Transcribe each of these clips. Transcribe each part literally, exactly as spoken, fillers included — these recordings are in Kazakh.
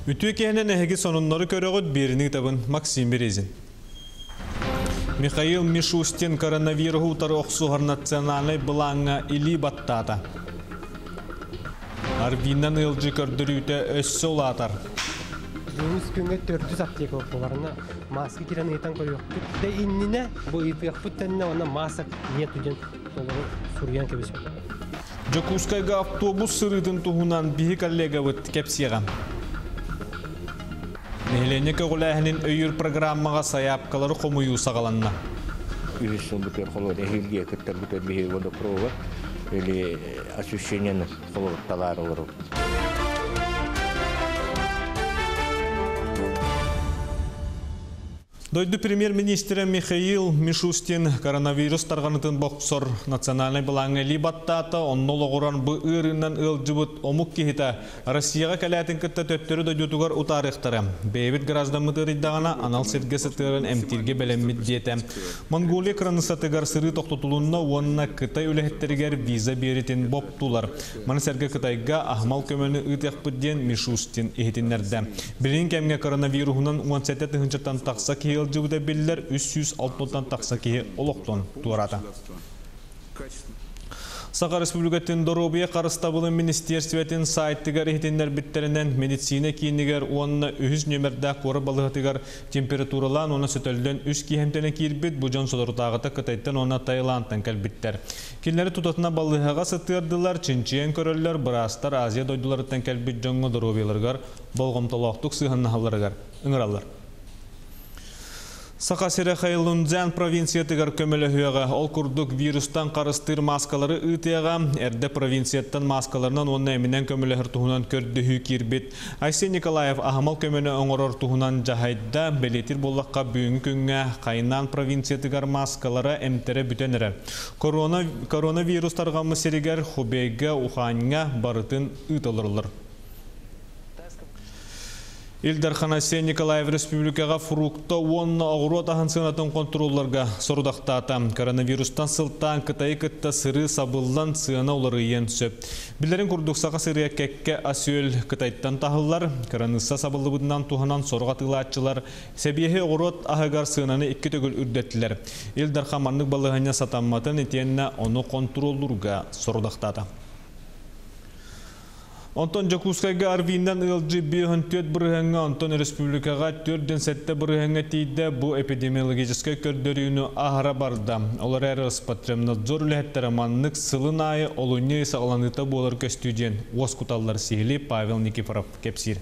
Ütü kehnen ehegi sonunları körögöt birini tabın Maksim Berezin. Mikhail Mishustin koronavirus utarı oksuhar nasyonalny bilanga ili battata. Arvinan ılcı kördürüte össü olatar. Deniz günge dördüz apteka okularına maske giren etan koyuyor. De innine bu ipyak tenne ona masak niye tujen doları Suryan kebesi. Jakutskayga avtobus sırıdın tuhunan bihi kollega vıt kepsiyagam. Nehlenek oğulahinin öyür programmaga sayapkaları komuyu sağalanna. Üyüsün bütün kolor ehilgiye kıttar bütün bihi voda prova. Öyle ощущение kolor talar olur. Дойду премьер-министр Михаил Мишустин коронавирус тарганытын боксор национальный балаңы либаттата оннол оғыран бұ ырынан ылжыбыт омук кехита Россияға кәләтін кітті төттері дойдутугар утарықтары. Бейбіт гражданмыты риддағана анал сетгесі тырын әмтирге бәлеммит жеті. Монголия кранысатыгар сыры тоқтотулунна онына Кытай үліхеттерігер виза беретін боптулар. Маны сәргі Кытайға ахмал көмені ұтық бұдден Мишустин ехетінлерді. Білін кәмге коронавирусынан он сетті тыңчаттан тақса кейі Жылжыбыда беллер үч жүз алтмыштан тақса кейі олықтон туарады. Саға Республикатын Доробия қарыстабылы министерсветин сайттығар ехетіндер біттерінен медицина кейінігер онына үз нөмірді қоры балығытығар температуралан оны сөтөлден үз кейхемтені кейірбет бұжан солыртағыты Қытайттан оны Таиландтан кәлбіттер. Келлері тұтатына балығыға сытырдылар, чинчиен көрілер, бірастар Азия дойдыларыттан кәлбет жоңғы Доробияларғар болғымталақтық сығыннағаларығар. Үңіралар. Сақасыры Хайлунзян провинциятығар көмілі хүйаға ол күрдік вирустан қарыстыр маскалары ұтыяға, әрді провинцияттан маскаларынан онына әмінен көмілі хыртуғынан көрді хүй кербет. Айсен Николаев ағамал көмені оңырыр туғынан жағайда бәлетір болаққа бүйінгі күнге қайнан провинциятығар маскалары әмтері бүтенірі. Коронавирустарға мүсерігер Хубейге Уханға барытын ұтылырылыр. Илдар Айсен Николаев Республикаға фрукта онна оғыру атағын сынатын контролларға сұрдақтата. Коронавирустан сылтан Қытай кітті сыры сабылдан сына олары ең сөп. Білерін күрдіксаға сырыя кәкке асүйел Қытайттан тағылар. Коронавируса сабылы бұдынан туғынан сорға тылатчылар. Сәбиехе оғыру ағығар сынаны екі төгіл үрдеттілер. Илдар Хаманның балығына сатанматын етеніне оны контролларға сұрдақтата. Антон Jakutskayga Arvindan ылжы бейхін төт бұрғанға Антон Республикаға төрден сәтті бұрғанға тейді бұл эпидемиологическай көрдөріуіні ағыра барды. Олар әрі Роспотребнадзор үләттері маннық сылын айы олуне сағаланыта болар көстуден. Оскуталар сейлі Павел Никифоров кепсир.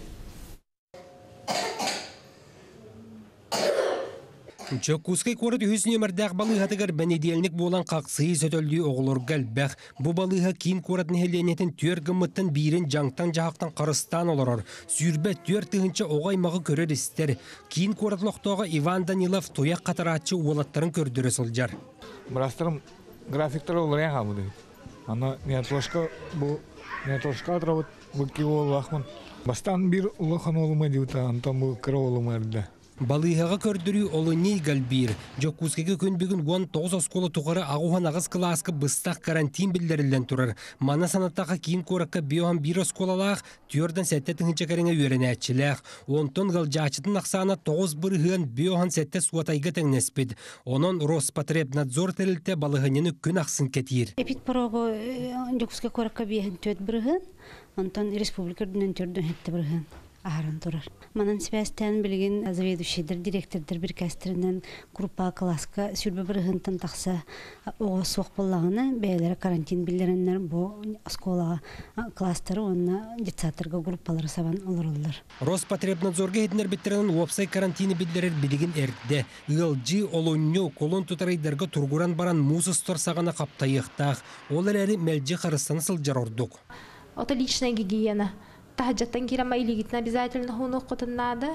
Jakutskay korut üç nömerdäk balyğatygar benedelnik bolan qaqsy sötöldi oğlor galbaq. Bu balyğa kin korut nehelenetin tör gymyttan birin jangtan jahaqtan qarıstan oloror. Sürbet tör tığınça oğaymağı körür ister. Kin korutloqtoga Ivan Danilov toya qataratçı oğlatların kördürü soljar. Брастырым графиктер олар хамыды. Ана неотложка бу неотложка атравыт бу киол лахман. Бастан бир улахан олума диута антон бу кроволумарда. Балыйға көрдірі олы ней galbir. Jakutskayga күн бүгін он тоғыз осколы туғары ағуған ағыз қыласқы бұстақ карантин білдерілден тұрар. Мана санаттағы кейін қораққа биоған бір осколалақ, түйерден сәтті тыңынча кәріңе өрені әтчіләқ. Онтон ғалжачытын ақсана тоғыз бірғын биоған сәтті суатайға тәңнеспід. Онын Роспотребнадзор тәрілті балығынені күн ақсын кәтейір. Эпит порого Jakutskay қораққа бейхін төт бірғын, онтон республикерден төрден әтті бірғын. Ағаран тұрар. Манан связьтен білген заведующийдер, директордер бір кәстірінен группа класска сүрбі бір ғынтан тақса оғы соқ болағына бәйлері карантин білдерінлер бұл сколаға кластары онына детсатырға группалары сабан олырылыр. Роспотребнадзорға едінер біттерінің уапсай карантины білдерер білген әрді. Илжи олоньо колон тұтарайдарға тұрғыран баран мусыстор сағана қаптайықтақ. Олар әрі мәлже қарыстаны сылжар ордық. Это личная гигиена. Тахаджаттан кирама илигитна обязательно хунуккутун надо.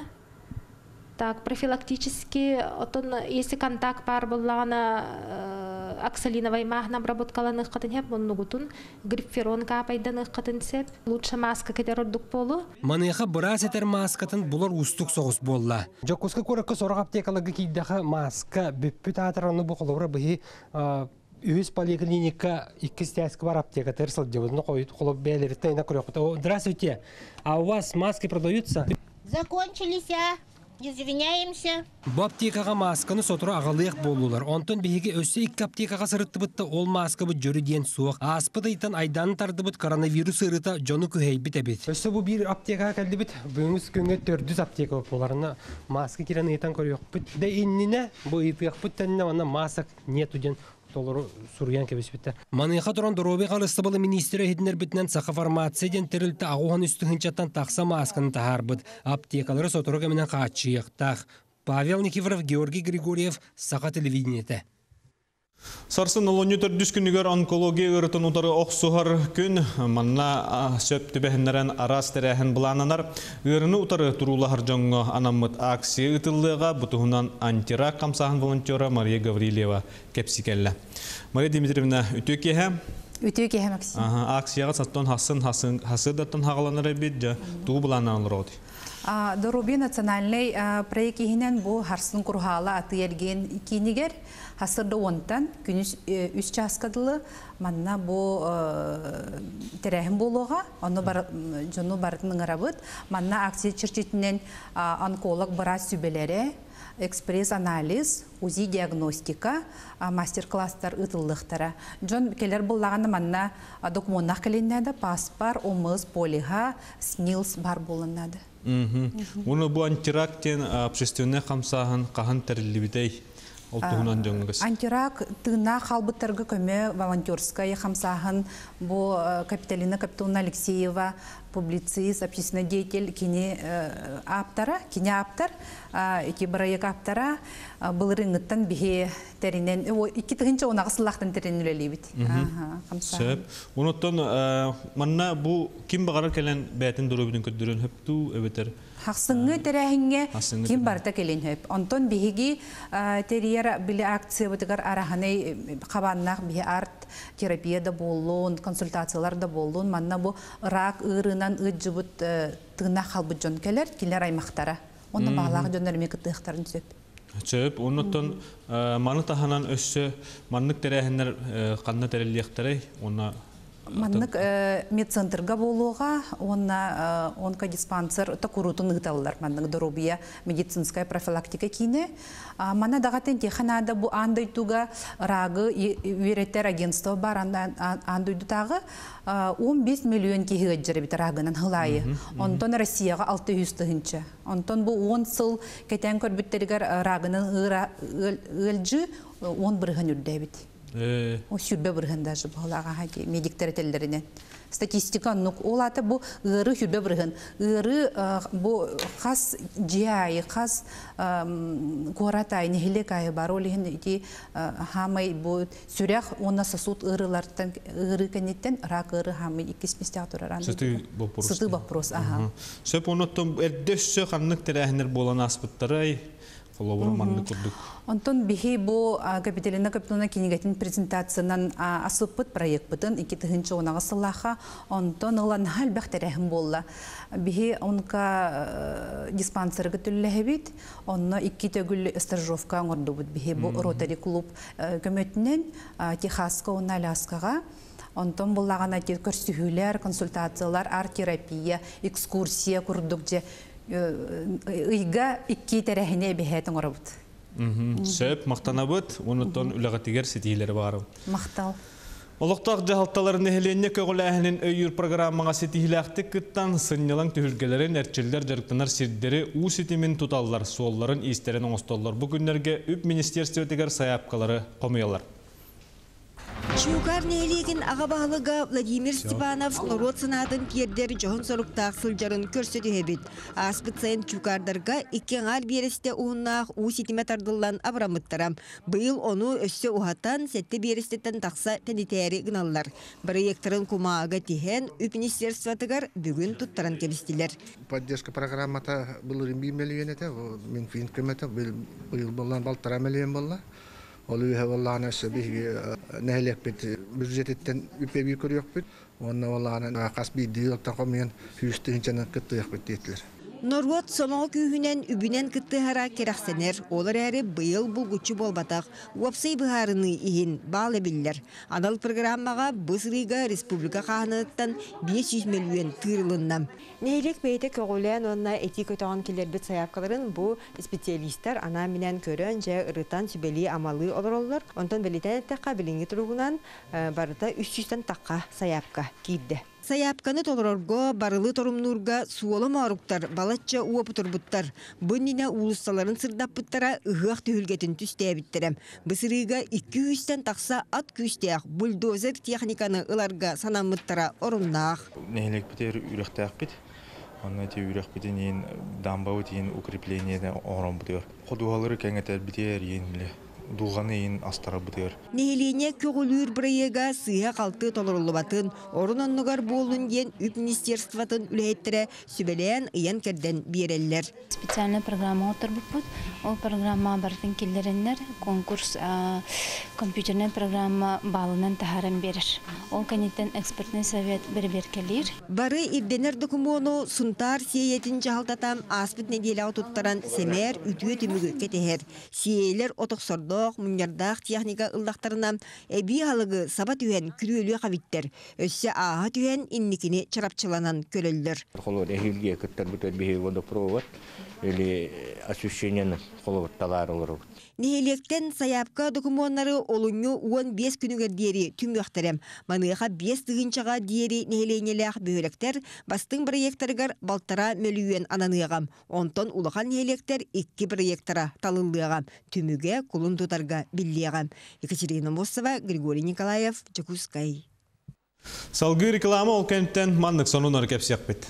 Так, профилактически, если контакт пар боллана оксалиновой магна обработкаланых катынхеп, моннугутун, грипферон капайданых катынсеп, лучше маска кетерордук полу. Маныха бұрас етер маскатын бұлар устук соғыс болла. Jakutskay көріккі сорға аптекалығы кейдіға маска бүппіт атыраны бұқылығыры бұхи Үз поликлиника икки стяски бар аптека терсел деводно қойып қолып бәлерітті айна көрек. Здравствуйте, а у вас маски продаются? Закончились, а? Извиняемся. Бу аптекаға масканы сотыры ағалыяқ болулар. Онтон бейге өсі екі аптекаға сырытты бұтты ол маска бұт жөрі ден суық. Аспыда итан айдан тарды бұт коронавирус ырыта жоны күхей біт әбет. Өсі бұ бір аптекаға кәлді бұт. Бұңыз күнге төрдіз аптека боларына маска керен итан көріяқ бұт. Де инніне бұ ипияқ бұт тәніне вана масак нету ден толору сурьян кебеспетте. Маныха туран доробе калыстыбылы министрі хедінер бітінен сақы фармация ден тірілті ағуған үстігінчаттан тақса масканы тахар бұд. Аптекалары сотыры кәменен қачыяқтақ. Павел Никифоров, Георгий Григорьев, Сақа телевидениеті. Сарсын олоню төрдүс күнігер онкология ұрытын ұтары оқсуғар күн манна сөпті бәхінлерін арас тәрәхін бұлананар. Үріні ұтары тұрулағыр жоңғы анамыт акция ұтылыға бұтығынан антирак қамсағын волонтера Мария Гаврилева кепсикелі. Мария Дмитриевна, үтіе кеге? Үтіе кеге, Максим. Акцияға саттон хасыдаттан хағаланар әбет жа тұғы бұлананылыр оды. Доруби национальный проект ихинен бу харсын курхала атыерген кинигер хасырды онтан күнүс үс часкадылы манна бу терехим болуга оны бар жону бардын арабыт манна акция чирчитинен онколог бара сүбелере экспресс анализ, УЗИ диагностика, мастер-класстар ытылдыктара. Жон келер буллаганы манна документнах келиннәдә паспар, омыз, полига, снилс бар булыннады. Уны бу антирактен общественный камсаһын каһын тәреллибитей олтугунан дөңгөс. Антирак тына халбыттарга көмө волонтерская камсаһын бу Капиталина Капитоновна Алексеева публицист, общественный деятель кини аптара, кини аптар, эки проект аптара был рынгыттан бихе теринен, ики тыгынча онага сылактан теринелебит. Аха, камсаһын. Унуттан манна бу ким багарар келен бәтин дөрөбүнүн көддөрөн хөптү эбетер. Хақсыңы тәрәһіңе кем барда келен хөп. Онтон биһиги терьер биле акция бутыгар араханы кабаннак бихи арт терапияда болуун, консультацияларда болуун. Манна бу рак ырынан ыджыбыт тыгна халбы жон келер, килер аймактара. Онда баглак жондар мекытыктарын сөп. Сөп, оннотон маны таханан өссө маннык терәһиннер канна терелиектери, онна Маннык медцентрга болуға, онна онкодиспансер такурутун ыгталылар, маннык доробия медицинская профилактика кине. Мана дагатен теханада бу андайтуга рагы вереттер агентство бар андойдутагы он беш миллион киһиге жеребит рагынан хылайы. Онтон Россияга алты жүз тыгынча. Онтон бу он сыл кетен көрбүттеригер рагынан ылжы он бирген үрдебит. O şübbe bırgın da şu bağlağa haki medikler tellerine statistika nuk olata bu ırı şübbe bırgın ırı bu khas cihayı khas koratay nehilekayı barolihin iti hamay bu sürek ona sasut ırılardan ırı kanetten rak ırı hamay ikis mistatıran Sıtı bopros Sıtı bopros aha Söp onottum erdössö kanlık terehner bolan aspıttaray Онтон бихи бу Капиталина Капитоновна кинигетин презентациядан асыппыт проект бытын ики тыгынчы онага сылаха онтон ылан хал бахтерехим болла. Бихи онка диспансерге түллехебит, онно икки төгүл стажировка оңордубут бихи бу Ротари клуб көмөтүнөн Техаска онна Аляскага. Онтон буллагана көрсүхүлөр, консультациялар, арт-терапия, экскурсия курдук же Ыйга икки терәһине бәһәтен орабыт. Сөп мактанабыт, онутон үләгәтигер сетиләре бар. Мактал. Олуктак жалталарын эхленне көгөләһенин өйүр программага сетиләхтик кыттан сыннылың төһүлгеләрен әрчелдер жарыктанар сирдери у сетимин туталлар, суолларын истерен оңостоллар. Бу күннәргә үп министрлыктагы саяпкалары комыялар. Чугар нелеген ағабағылыға Владимир Степанов народ сынадын пердер жоғын сорықтақ сылжарын көрсеті хебет. Аспыт сайын чугардарға иккен ар бересте уыннақ у сетиме тардылан абрамыттарам. Бұл оны өссі ухатан сәтті берестеттен тақса тәнетәрі гыналлар. Проекторын кумаға тихен үп министерстватығар бүгін тұттаран кебістілер. Поддержка программата бұл рымби миллион әті, мен фин көмәті бұл болан балтара миллион болла. Олу хаваллана сабиги нәһлек бит бюджеттен үпеби көрөк бит. Онна валлана касби дилтан коммен хүстүнчән кыттык бит дитлер. Норвот солоңо күйінен үбінен кыттыхара керақсенер, олар әрі бұйыл бұлгучу болбатақ, уапсай бұхарыны иhin балы биллер. Анал программаға бұсырыға республика қағыныттан бес жүз миллион тырылыннам. Нейлек бейті көғілен онына этик өтіған келербет саяпқаларын бұл специалистер ана менен көрін жа ұрытан сүбели амалы олар олар. Онтан белетен әттіққа білінгі тұрғынан барыта үш жүзден таққа саяпқа кейді. Саяпканы толорорго, барылы торумнурга суолы маруктар, балатча уопутурбуттар. Бұннина улуссаларын сырдаппыттара ұғақ түйілгетін түстәбіттерем. Бұсырыға екі жүзден тақса ат күстәқ, бульдозер техниканы ыларға санамыттара орыннақ. Нәйлек бітер үріқтәқ бит. Онна те үріқ бітен ең дамбау дейін укрепленияда орын бұдыр. Қодуғалары кәңетер бітер ең біле. Дулғаны ең астара бұдыр. Нехелене көгілір бірайыға сыйа қалты толырылыбатын, орын оннығар болын ден үп министерстватын үләйттірі сүбелен ұян керден берелер. Специальная программа отыр бұппыт. Ол программа бартын келдерінлер конкурс компьютерная программа балынан тахаран берір. Ол канеттен экспертный совет бір-бір келер. Бары ирденер докумону сунтар сиетин жағалтатам аспыт неделі аутуттаран семер үтіе түмігі кетехер. Сиелер отықсорды мұнярдақ техника ылдақтарынан әбі алығы саба түйен күрелі қавиттер. Өсі аға түйен инникini чарапчыланан көлелдер. Холод әхилге күттер бүтер бейі вода провод или освещениені холод талар олар. Нехелектен саяпка документары олуңу он бес күнігер дери түміқтірем. Маныға бес тығынчаға дери нехеленелях бөйлектер бастың проекттарығар балтара мөлуен ананығам. Онтон улахан нехелектер икки проекттара талылығам. Түміге кулын тұтарға биллиғам. Екатерина Мосова, Григорий Николаев, Чакускай. Салгы реклама ол кенттен мандық сонун өркепсек бет.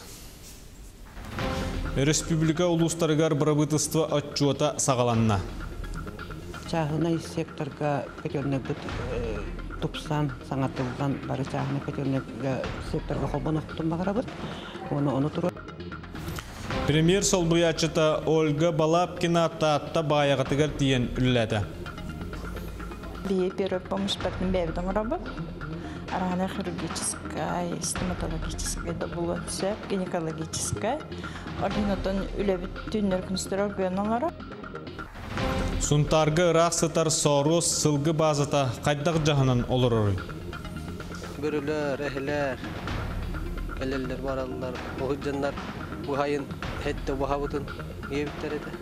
Республика улустарығар барабытыства отчуата сағаланна. Чағына секторға көтеріне бұд тұпсан саңатылдан бары чағына көтеріне секторға қолбан ұқтым бағыра бұд. Оны оны тұру. Премьер солбыячыта Ольга Балапкина таатта баяғатығар тиен үлләді. Бие первый помощь пәтін бәвдің ұрабы. Арана хирургическая, стоматологическая, да было все, гинекологическая. Ординатон үләбіт түннер күністер органалары. Сунтарғы рақсытар сорус сылғы базыта қайдақ жағынан олыр орын. Бүрілер, әхілер, әлелер баралылар, оғыджанлар бұхайын әтті бұхабытын ебіттер еді.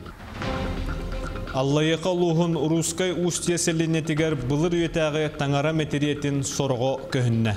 Аллайықа луғын Рускай устье селенетігер бұлыр өйтәғі таңара метериетін сорғы көхінне.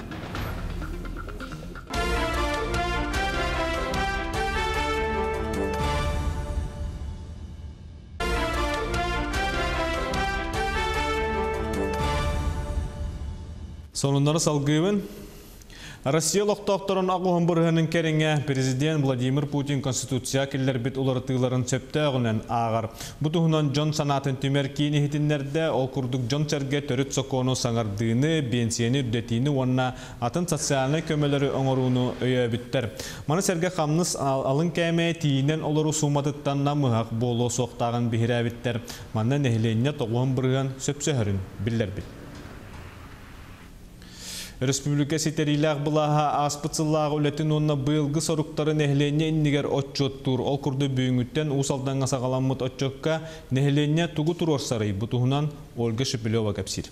Сонунları салгыйбын. Россия лоқтоқторын ағуын бұрғының керіңе президент Владимир Путин конституция келлер бет оларытығыларын сөптәғінен ағар. Бұтығынан жон санатын түмер кейіні хетінлерді ол күрдік жон сәрге төріт соқуыны саңардығыны, бенсияны үддетіні онына атын социалны көмелері оңыруыны өйе біттер. Маны сәрге қамныс алын кәме тиінен олару суматыттанна мұғақ болу соқтағын бігірі біттер. Маны нәхіленіне тоғуын бұрған сөпсөһөрін білдер біт. Республика сетерилях бұлаға аспыцыллағы үлетін онына бұйылғы соруқтары нәхілене иннігер отчоттур. Ол күрді бүйінгіттен ұсалданға сағаламыт отчокка нәхілене тұғы тұр орсарай. Бұтығынан Ольга Шепелева кәпсір.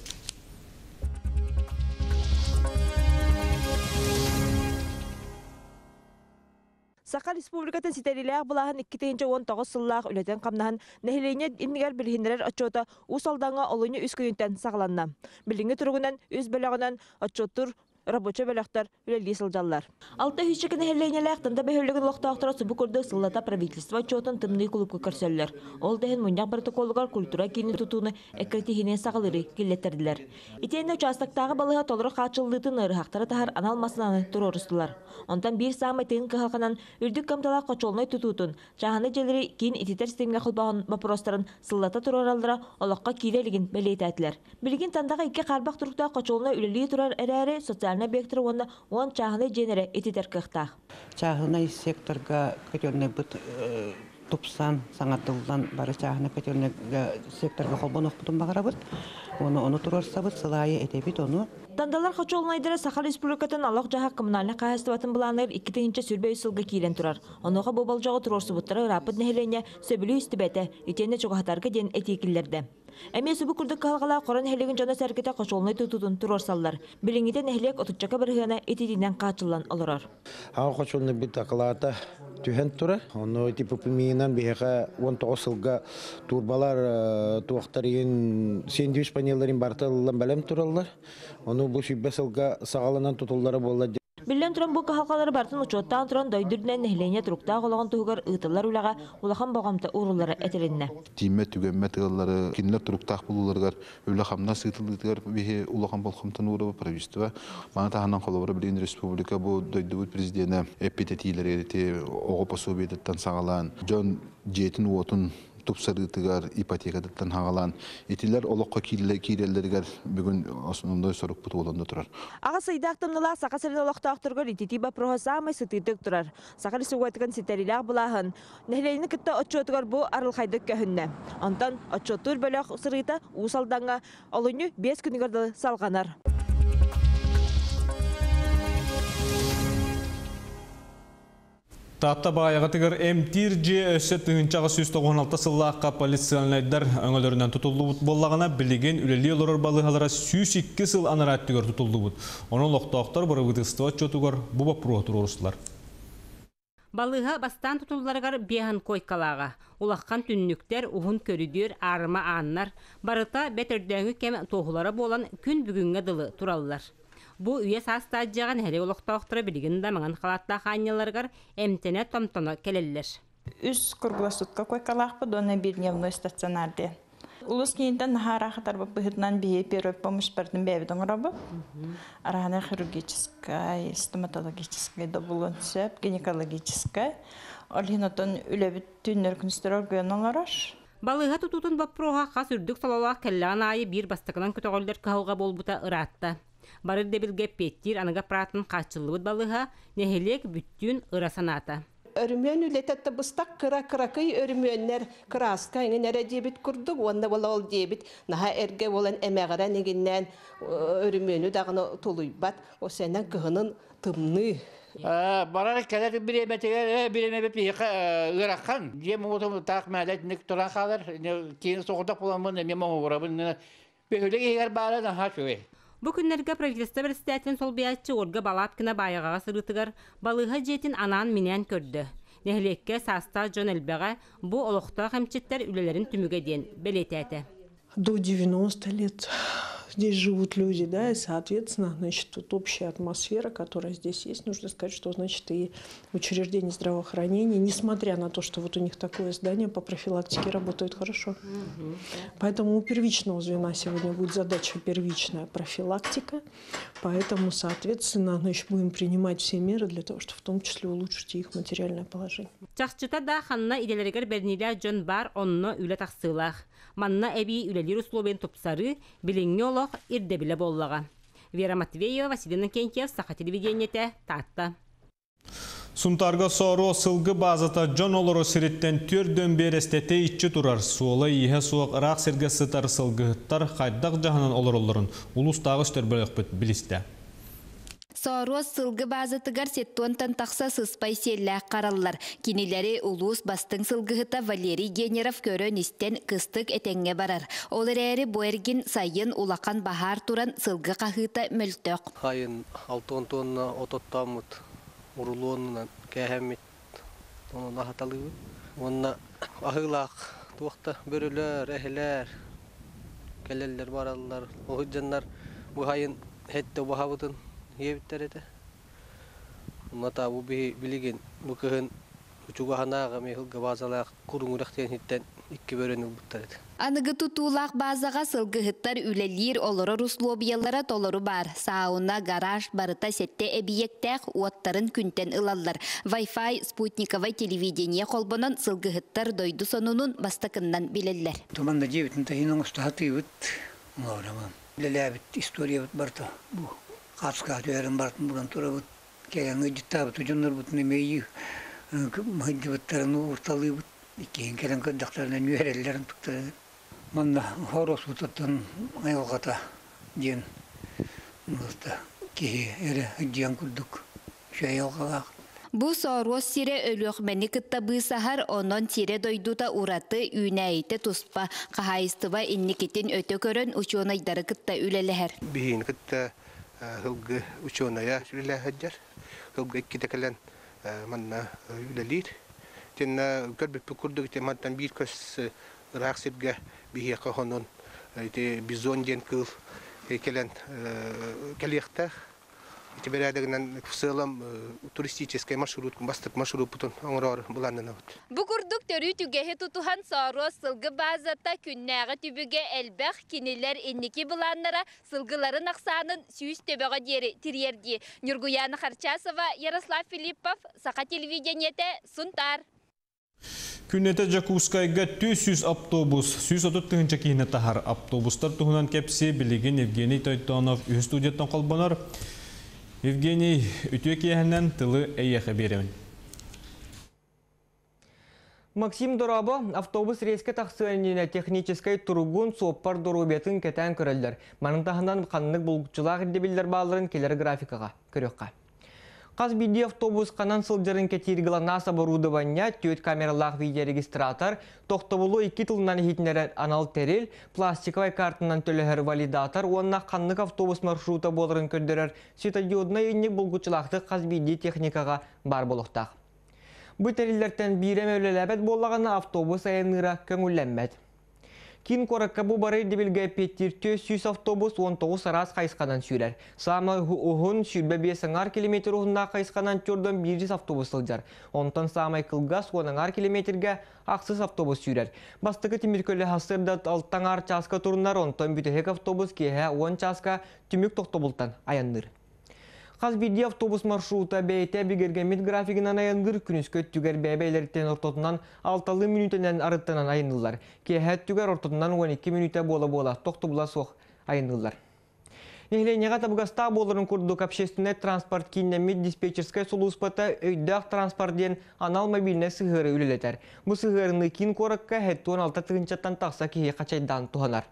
Сақа республикатын сетерилях бұлағын икки он тоғыз сыллақ үлетін қамнахан нәхілене иннігер білгендерер отчота ұсалданға олыны үз күнінтен сағаланна. Білінгі тұрғынан үз бөліғынан отчоттур рабочий бөліқтар үлелі сылжалар. Алты хүшчікі нәхіленелер тында бәйілігін лоқтақтыра сұбы көрді сыллата правительство отчотын тымны күліпкі көрселер. Ол дәхін мұнияқ протоколығар культура кейіні тұтуыны әкретихінен сағалыры келеттерділер. Итейінді участақтағы балыға толыры қачылдытын ұрықтары тахар аналмасынаны тұр орыстылар. Онтан бір сағымай тегін қығақынан үрдік қамтала қочолынай тұтуытын, жағаны желері кейін итетер системге қылбағын бапростарын сыллата тұр оралдыра олыққа кейлелігін бәлейтәділер. Білген таңдағы икі қарбақ тұрықта қочолынай үлелі тұрар әрәрі социальный объекттер онда он чағаны женері итетер қықтақ. Чағына секторға көтеріне бұд тупсан саңатылдан бары чахны көтөрнөк секторга холбонок бутун багарабыт. Оны оны турарсабыт сылайы этебит оны. Тандалар Хачолнайдары Саха Республикатын алақ жаға коммунальны қағыстыватын бұланыр икки-тинче сүрбе үсілгі кейлен тұрар. Оныға бобал жағы тұрорсы бұттары рапыд нәхелене сөбілі үстібәті, етені чуғатарға ден этекілерді. Әме сөбі күрдік қалғала қоран хелеген жана сәркеті Хачолнай тұтудын тұрорсаллар. Біліңіде нәхелек отытчака бірғана етедінен қачылан олырар. Ағы Хачолнай біт ақылата түйен тұры. Оны типі пүмейінен бейіға он тоғыз сылға турбалар туақтар ең сендвиш панелларын бартылылан бәлем тұралар. Оны бұл шүйбе сылға сағалынан тұтылдары болады. Билен туран бу кахалкалары бартын учоттан туран дойдурден нехлене туруктаа кологон тугар ытылар улага улахан багамта урулары этеринне. Тиме түгемме тыллары кинлер туруктак булуларгар улахамна сытылдыгар бихе улахан болхамтан уру правительство мана таханан колобора билин республика бу дойдубут президенти эпитетилери те ого пособиеттен сагалан жон жетин уотун тупсарытыгар ипотекадаттан хагалан этилер олокко киреллергер бүгүн основной сорок бут олонда турар. Ага сайдактымнала сака сырын олоктоактыргар ититиба прохосамай сытытык турар. Сакар сугатыган ситерилак булахан. Нехлейни кытта отчотугар бу арылхайдык көһүннө. Онтан отчотур бөлөк сырыта усалданга олоню бес күнүгөр салганар. Татта баяғатығыр әмтир же өсі түгіншаға сүз тоғын алты сыллаққа полициялайдар өңілерінен тұтылды бұд болағына білеген үлелі олар балығалара сүз екі сыл анараттығыр тұтылды бұд. Оның лоқтауқтар бұры бұдыстыва чөтігір бұба пұрғатыр орысылар. Балыға бастан тұтылдарығар бейхан койкалаға. Улаққан түнніктер, ұғын көрідер, арыма аннар, барыта бәтердіңі кәм тоғылары болан күн бүгінгі дылы тұралылар. Бу үйе састаджаған әрі олықтауқтыры білігінде маңан қалатта қаняларғар әмтіне томтоны келелілер. Үс кұрғыластыққа койкалақпы доны бір дневной стационарды. Улус кейінден нахарақытар бұл бұғытнан бейе первой помощь бәрдің бәйбідің ұрабы. Арағана хирургическая, стоматологическая, добылын сөп, гинекологическая. Олхинотын үләбіт түннер күністер оргионалараш. Балыға тұтутын баппыруға қас үрдік салалақ кәллән айы бір бастықынан көтіғолдер қауға болбыта ұратты. Барыр дебілге петтир аныға пратын қачылыбыд балыға нехелек бүттін ырасаната. Өрімен үлететті бұстақ қыра-қырақый өріменнер қыраска еңінәрі дебіт күрдік, онда бола ол дебіт. Наға әрге болан әмәғара негіннен өрімені дағыны толуйбат, осенен күхінің тымны. Барар кәлер біреметегер, біремебет бейіқі ұраққан. Дем отым тақ мәлетінік тұран қалар, кейін соғырдақ боламын, мен мұңы ұрабын. Бөхілік егер бары наға шөй. Бу күннәргә правительство берстәтен сол биятчы Ольга Балапкина баягага сырытыгар балыга жетин анан менен көрдү. Нехлекке саста Жон Элбега бу олохта хәмчеттер үлеләрен түмүгә ден белетәте. До девяноста лет здесь живут люди, да, и, соответственно, значит, тут общая атмосфера, которая здесь есть. Нужно сказать, что, значит, и учреждения здравоохранения, несмотря на то, что вот у них такое здание по профилактике работают хорошо. Mm-hmm. Поэтому у первичного звена сегодня будет задача первичная профилактика. Поэтому, соответственно, значит, будем принимать все меры для того, чтобы в том числе улучшить их материальное положение. Чахчыта да ханна иделерегер бернилер Жон бар онно үле тақсылақ. Манна эби үлелер условен топсары билеңне олық ирде біле боллаға. Вера Матвеева, Василина Кенкев, Саха телевидениете, Татта. Сунтарга сору сылгы базата Жон олору сиреттен түрден берестете итчі турар. Суолы ihe суақ рақ серге сытар сылгыттар қайдақ жағынан олороларын. Улустағыш төрбөлік бүт білісті. Сорос сылгы базатыгар сеттуантан тақса сыспай селләк қаралылар. Кинелері улус бастың сылгыхыта Валерий Генеров көрін істен кыстық әтенге барар. Олар әрі бойырген сайын улақан бахар туран сылгы қағыта мөлтөк. Хайын алтон тонна ототтамыт, урулуонынан кәхәмет, оны нахаталығы. Онна ахылақ, туақта бөрілер, әхілер, кәлелер баралылар, оғыджанлар бұл хайын хетті бағабытын. Ебиттер еді. Мата бұл білеген бұқығын ұчуғанаға мейхілгі базалақ күріңіріқтен хиттен ikki bölünüp buttadı. Anıgı tutulaq bazaga sılgıhıttar ülelir oloro ruslobiyallara toloru bar. Sauna, garaj, barıta sette ebiyektek uattarın künten ılallar. Wi-Fi, Sputnikovay televideniye kolbonan sılgıhıttar doydu sonunun bastakından bileller. Tamanda cebitin tahinun ustahatı bit. Uğramam. Lelabit istoriya bit barta. Bu Kapska tüyerin bartın buran tura bit. Kelen gıcıtta bit. Ucunlar bit nemeyi. Mahıcı bittarını ortalığı bit. Иккен келен кырдактарынан үйрелерин тукту. Мында хорос утуттан айылгата ден. Мыста ки эре ден курдук. Шайылгала. Бу сорос сире өлөкмени кыттабы сахар онон тире дойдута ураты үнәйте туспа кахайстыба инникитин өтө көрөн учонайдары кытта үлелехер. Бихин кытта хылгы учоная үлелехер. Хылгы китекелен манна үлелир. Тенна көрбүп курдук тематтан бир көс рахсетге бихе кахонон те бизон ден кыл келен келехта. Итибередегенен сылам туристический маршрут, бастык маршрут бутун оңрор буланына бут. Бу курдук төрү түгеһи тутухан сарос сылгы базата күннәгы түбүгө элбэх кинилер инники буланнара сылгыларын аксанын сүйүс төбөгө дери тирерди. Нургуяна Харчасова, Ярослав Филиппов, Саха телевидениете, Сунтар. Күннете Жакускайга түз автобус, сүз отут тыгынча кийине тахар автобустар туһунан кепси билигин Евгений Тойтонов үз студияттан колбонор. Евгений, үтүе киэһэнэн тылы эйэхэ беремин. Максим Доробо автобус рейске тахсыанина технической тургун соппар дорубетін кетен көрөлдер. Манын тахынан қаннық бұлғычылақ дебілдер баларын келер графикаға көрөкқа. Қаз биди автобус қанан сылжарын кетиргіла нас оборудования, төт камералақ видеорегистратор, тоқтабылу екі тылынан хитнері анал терел, пластиковай картынан төлігер валидатор, онна қаннық автобус маршрута болырын көрдерер, светодиодына еннік бұлғычылақты қаз биди техникаға бар болуқтақ. Бұл терелерден бирем өлеләбет болағаны автобус айыныра көңілленмәд. Кин коракка бу бары дебилге петтиртө сүз автобус он тогуз арас кайсканан сүрер. Сама ухун сүрбе бесаңар километр ухунна кайсканан чордон бир жүз автобус сылжар. Онтан самай кылгас онаңар километрге аксыз автобус сүрер. Бастыкы тимиркөлі хасырда алтаңар часка турунар онтан бүтехек автобус кеhe он часка түмүк токтобултан аянныр. Қаз биди автобус маршрута бейте бигергемит графигынан айынгыр күнүскө түгер бәбейлерден ортотунан алталы минутынан арыттанан айынылар. Кеһәт түгер ортотунан он эки минута бола-бола токтобула соқ айынылар. Нехленеға табыгаста болырын курдук общественный транспорт кинемит диспетчерская сулуспата өйдақ транспорт ден анал мобильный сығыры үлелетер. Бұ сығырыны кин коракка хәтті он алты тығынчаттан тақса кеге қачайдан туғанар.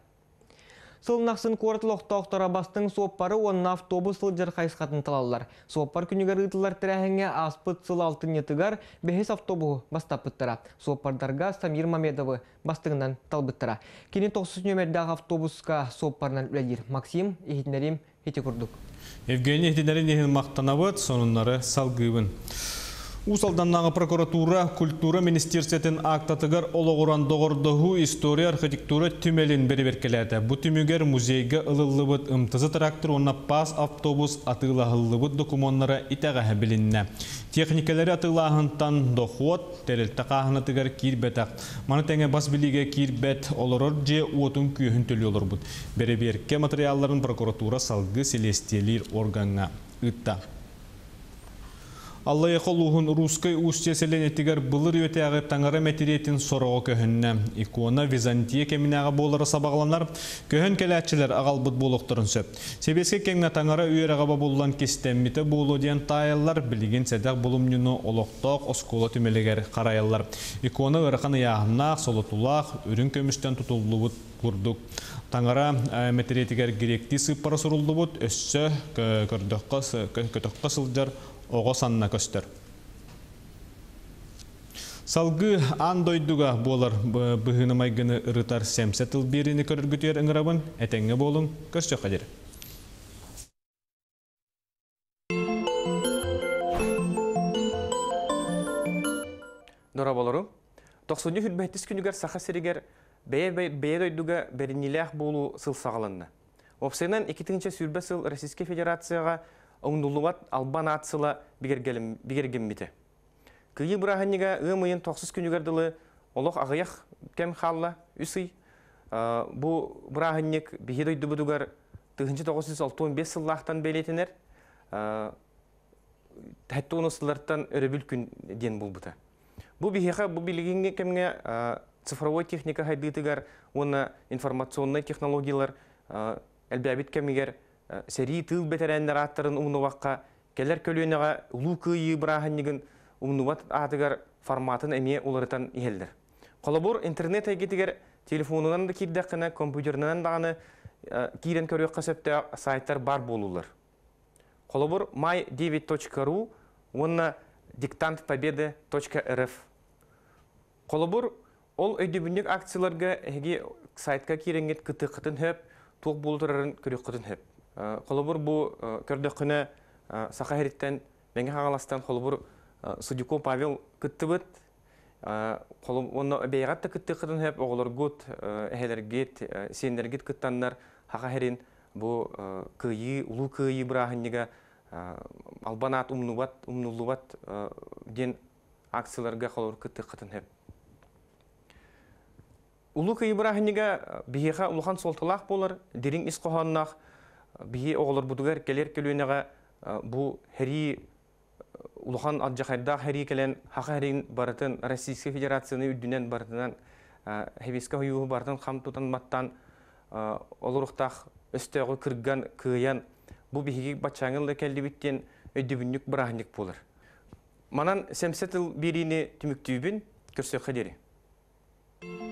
Сылнақсын қорытылықта оқтара бастың соппары онна автобус сылжыр қайсқатын талалар. Соппар күнігер ұтылар тірәхіңе аспыт сыл алтын етігар бәхес автобуы бастапыттыра. Соппардарға Самир Мамедовы бастығынан талбыттыра. Кені тоқсыз нөмердағы автобусқа соппарынан үләдер. Максим, ехетінерім, ете күрдік. Евгений ехетінерін ехін мақтанавыд, сонынлары салгыбын. Усалданнағы прокуратура, культура министерсетін актатығар олығыран доғырдығы история архитектура түмелін береберкеледі. Бұ түмігер музейге ылылыбыд ымтызы трактор, онна пас автобус атылағылыбыд документары итәғі білінне. Техникалары атылағынтан доқуат, тәрелті қағынатығар кирбетақ. Маны тәңе бас біліге кирбет олырыр же уотын күйін төлі олыр бұд. Береберке материалларын прокуратура салғы селестелер органға ұтта. Аллай қолуғын русскай устеселен етігер бұлыр өтеғі таңары мәтеретін сорығы көхінне. Икона Византия кемінәға болары сабағланар, көхін кәләтчілер ағал бұд болуқтырын сөп. Себеске кеңна таңары үйер ағаба болуан кестемметі болу дейін тайылар, білген сәдәқ болымнюны олықтақ, оскола түмелегер қарайылар. Икона ұрықаны яғынақ, солытулақ, үрін көмістен тұтылы бұд құрдық. Таңара мәтеретігер керекті сыппары сұрылды бұд, өссі көтіққа сылдар оғы санына көстер. Салғы андойдуға болар бұғынымай гіні ұрытар сәмсетіл беріні көріргітер ұңырабын, әтәңі болың көз жоқ қадер. Дора болару, тоқсыны хүлбәттіс күнігер сақа серігер бәйе дойдуға бәрінеләқ болу сыл сағалынны. Опсайнан екетігінші сүрбә сыл Российская Федерацияға оңдулуат албан атсыла бігергемметі. Күйі бұрағаннеға ұмайын тоқсыз күнігерділі олық ағаяқ кәм қалла үсі. Бұ бұрағаннег бігі дойды бұдығар тоғыз жүз тоқсан бес сыллақтан бәлетінер тәтті оны сылларттан өребіл күн ден бұл бұта. Бұ бігеға бұ білігенге кәмге цифровой техника хайдытыгар, оны информационный технологиялар әлбәбіт кәмегер сәрі тыл бәтәрәндер аттарын ұмнуаққа, кәлер көлуенеға ұлу күйі бұрағаннегін ұмнуат атығар форматын әме оларытан ехелдір. Қолабур интернет әйгетігер телефонынан да кирдәқіні, компьютерінен дағаны кирен көрек қасепті сайттар бар болулар. Қолабур май девять точка ру, онна диктант победы точка эр эф. Қолабур ол өйдебіндік акцияларға әге сайтқа киренгет күті қытын хөп, туқ болутырарын көрек қытын хөп. Қолабур бұл көрдіқіні сақа херіттен, мәңгі қағаластан Қолабур Судюко Павел күтті бұд, оны бейғатты күтті қытын хөп, оғылар ғыт, әхелергет, сендергет күттандар хақа херін бұл күйі, ұлу күйі бірағыннеға албанат умнулуат ден акцияларға Қолабур күтті қытын хөп. Улу күйі бірағыннеға бейеға ұлған солтылақ болар, дерін іс қоғаннақ, бейе оғылар бұдығар келер келуінеға бұл хәрі улухан аджахайдақ хәрі келен хақа хәрін барытын Российская Федерацияны үддінен барытынан хәбеске хойуы барытын қам тұтан маттан олырықтақ өстеғі кірган күйян бұл бейге батшаңылы кәлді біттен өйдебіннік бірағыннек болар. Манан сәмсетіл беріне түміктүйбін көрсе қадері.